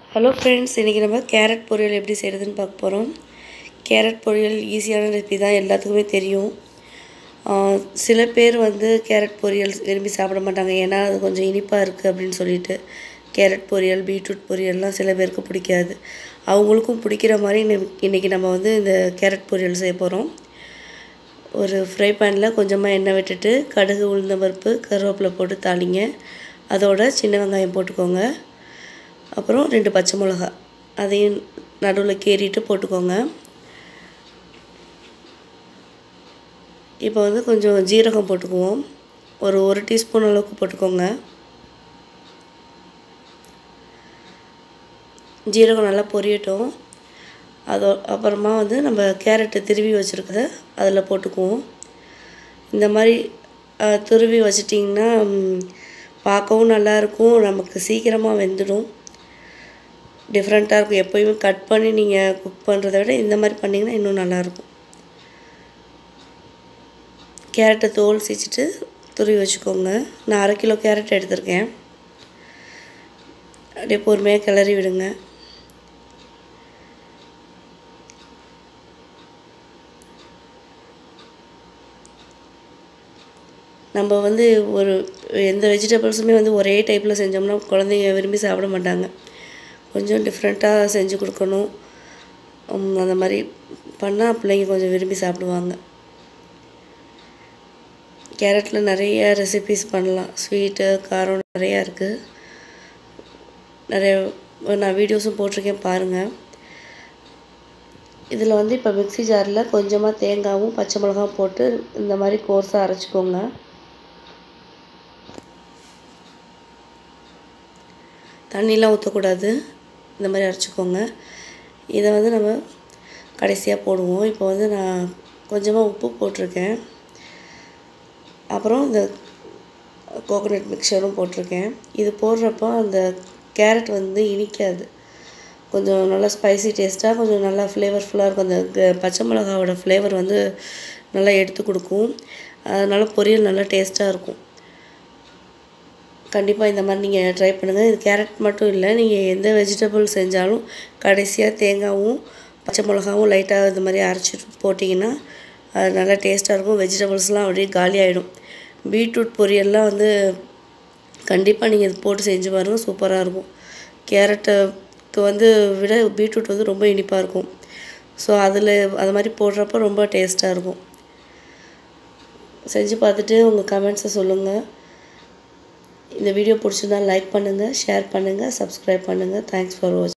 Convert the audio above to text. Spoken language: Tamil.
ஹலோ ஃப்ரெண்ட்ஸ், இன்றைக்கி நம்ம கேரட் பொரியல் எப்படி செய்கிறதுன்னு பார்க்க போகிறோம். கேரட் பொரியல் ஈஸியான ரெசிபி தான், எல்லாத்துக்குமே தெரியும். சில பேர் கேரட் பொரியல் விரும்பி சாப்பிட மாட்டாங்க, ஏன்னா அது கொஞ்சம் இனிப்பாக இருக்குது அப்படின்னு சொல்லிட்டு. கேரட் பொரியல், பீட்ரூட் பொரியல்லாம் சில பேருக்கு பிடிக்காது. அவங்களுக்கும் பிடிக்கிற மாதிரி இன்றைக்கி நம்ம இந்த கேரட் பொரியல் செய்ய போகிறோம். ஒரு ஃப்ரை பேனில் கொஞ்சமாக எண்ணெய் விட்டுட்டு கடுகு, உளுந்தம்பருப்பு, கருவேப்பிலை போட்டு தாளிங்க. அதோட சின்ன வெங்காயம் போட்டுக்கோங்க. அப்புறம் 2 பச்சை மிளகாய் அதையும் நடுவில் கீறிட்டு போட்டுக்கோங்க. இப்போ கொஞ்சம் ஜீரகம் போட்டுக்குவோம். ஒரு 1 டீஸ்பூன் அளவுக்கு போட்டுக்கோங்க. ஜீரகம் நல்லா பொரியட்டும். அப்புறமா நம்ம கேரட்டு திருவி வச்சுருக்கத அதில் போட்டுக்குவோம். இந்த மாதிரி துருவி வச்சிட்டிங்கன்னா பார்க்கவும் நல்லாயிருக்கும், நமக்கு சீக்கிரமாக வெந்துடும். டிஃப்ரெண்ட்டாக இருக்கும். எப்போயுமே கட் பண்ணி நீங்கள் குக் பண்ணுறத விட இந்த மாதிரி பண்ணிங்கன்னா இன்னும் நல்லாயிருக்கும். கேரட்டை தோல் சீச்சிட்டு துருவி வச்சுக்கோங்க. நான் 1/2 கிலோ கேரட் எடுத்திருக்கேன். அப்படியே பொறுமையாக கிளறி விடுங்க. நம்ம ஒரு எந்த வெஜிடபிள்ஸுமே ஒரே டைப்பில் செஞ்சோம்னா குழந்தைங்க விரும்பி சாப்பிட மாட்டாங்க. கொஞ்சம் டிஃப்ரெண்ட்டாக செஞ்சு கொடுக்கணும். அந்த மாதிரி பண்ணால் பிள்ளைங்க கொஞ்சம் விரும்பி சாப்பிடுவாங்க. கேரட்டில் நிறைய ரெசிபீஸ் பண்ணலாம். ஸ்வீட்டு, காரம் நிறையா இருக்குது. நிறைய நான் வீடியோஸும் போட்டிருக்கேன், பாருங்கள். இதில் இப்போ மிக்ஸி ஜாரில் கொஞ்சமாக தேங்காயும் பச்சை மிளகாவும் போட்டு இந்த மாதிரி கோர்ஸாக அரைச்சிக்கோங்க. தண்ணிலாம் ஊற்றக்கூடாது, இந்த மாதிரி அரைச்சிக்கோங்க. இதை நம்ம கடைசியாக போடுவோம். இப்போ நான் கொஞ்சமாக உப்பு போட்டிருக்கேன். அப்புறம் இந்த கோகோனட் மிக்சரும் போட்டிருக்கேன். இது போடுறப்போ அந்த கேரட் இனிக்காது. கொஞ்சம் நல்லா ஸ்பைசி டேஸ்ட்டாக, கொஞ்சம் நல்லா ஃப்ளேவர்ஃபுல்லாக இருக்கும். அந்த பச்சை மிளகாவோட ஃப்ளேவர் நல்லா எடுத்து கொடுக்கும். அதனால் பொரியல் நல்லா டேஸ்ட்டாக இருக்கும். கண்டிப்பாக இந்த மாதிரி நீங்கள் ட்ரை பண்ணுங்கள். இது கேரட் மட்டும் இல்லை, நீங்கள் எந்த வெஜிடபிள் செஞ்சாலும் கடைசியாக தேங்காயும் பச்சை மிளகாவும் லைட்டாக இது மாதிரி அரைச்சிட்டு போட்டிங்கன்னா அது நல்லா டேஸ்ட்டாக இருக்கும். வெஜிடபிள்ஸ்லாம் அப்படியே காலி ஆகிடும். பீட்ரூட் பொரியல்லாம் கண்டிப்பாக நீங்கள் இது போட்டு செஞ்சு பாருங்கள், சூப்பராக இருக்கும். கேரட்டுக்கு விட பீட்ரூட் ரொம்ப இனிப்பாக இருக்கும். ஸோ அது மாதிரி போடுறப்போ ரொம்ப டேஸ்ட்டாக இருக்கும். செஞ்சு பார்த்துட்டு உங்கள் கமெண்ட்ஸை சொல்லுங்கள். இந்த வீடியோ பிடிச்சிருந்தா லைக் பண்ணுங்கள், ஷேர் பண்ணுங்கள், சப்ஸ்கிரைப் பண்ணுங்கள். தேங்க்ஸ் ஃபார் வாட்சிங்.